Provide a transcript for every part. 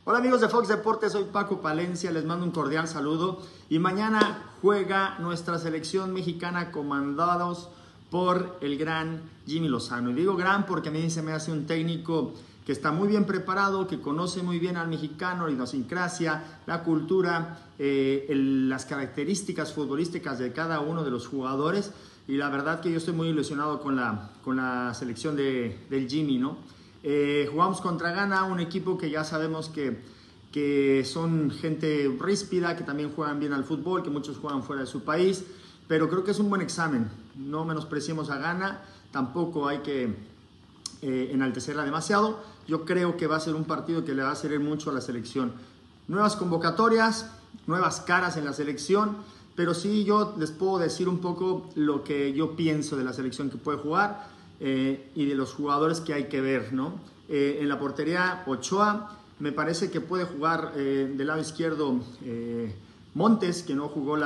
Hola amigos de Fox Deportes, soy Paco Palencia, les mando un cordial saludo y mañana juega nuestra selección mexicana comandados por el gran Jimmy Lozano. Y digo gran porque a mí se me hace un técnico que está muy bien preparado, que conoce muy bien al mexicano, la idiosincrasia, la cultura, las características futbolísticas de cada uno de los jugadores. Y la verdad que yo estoy muy ilusionado con la selección del Jimmy, ¿no? Jugamos contra Ghana, un equipo que ya sabemos que son gente ríspida, que también juegan bien al fútbol, que muchos juegan fuera de su país, pero creo que es un buen examen. No menospreciemos a Ghana, tampoco hay que enaltecerla demasiado. Yo creo que va a ser un partido que le va a servir mucho a la selección. Nuevas convocatorias, nuevas caras en la selección, pero sí yo les puedo decir un poco lo que yo pienso de la selección que puede jugar. Y de los jugadores que hay que ver, ¿no? En la portería, Ochoa, me parece que puede jugar del lado izquierdo Montes, que no jugó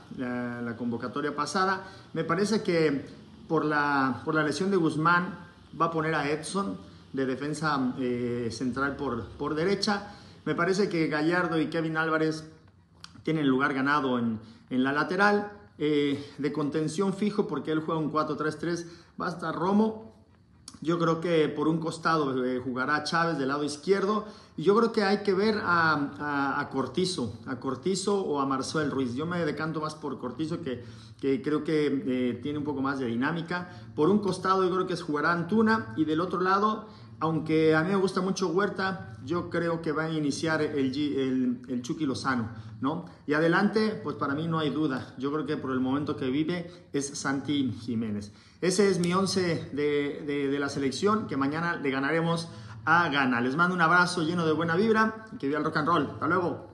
la convocatoria pasada. Me parece que por la lesión de Guzmán va a poner a Edson de defensa central por derecha. Me parece que Gallardo y Kevin Álvarez tienen el lugar ganado en la lateral. De contención fijo, porque él juega un 4-3-3, va a estar Romo. Yo creo que por un costado jugará Chávez del lado izquierdo, y yo creo que hay que ver a Cortizo o a Marcel Ruiz. Yo me decanto más por Cortizo, que creo que tiene un poco más de dinámica. Por un costado yo creo que jugará Antuna, y del otro lado, aunque a mí me gusta mucho Huerta, yo creo que va a iniciar el Chucky Lozano, ¿no? Y adelante, pues para mí no hay duda. Yo creo que por el momento que vive es Santi Jiménez. Ese es mi 11 de la selección, que mañana le ganaremos a Ghana. Les mando un abrazo lleno de buena vibra. Que viva el rock and roll. Hasta luego.